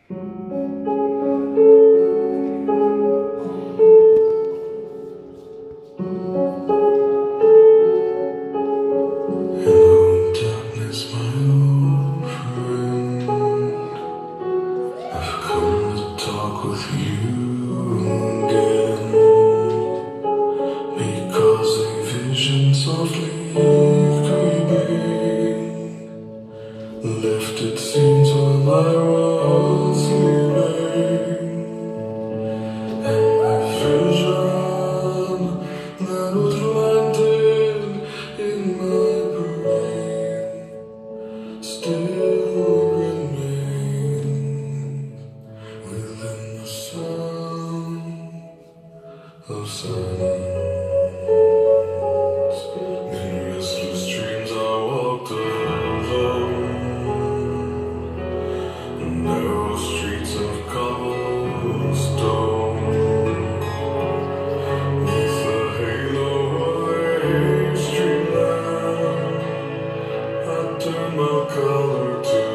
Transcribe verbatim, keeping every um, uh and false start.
Lifted scenes while I was sleeping, and my vision that was planted in my brain still remains within the sound of silence. In restless dreams I walked alone, narrow streets of cobblestone, neath the halo of a street lamp, I turned my collar to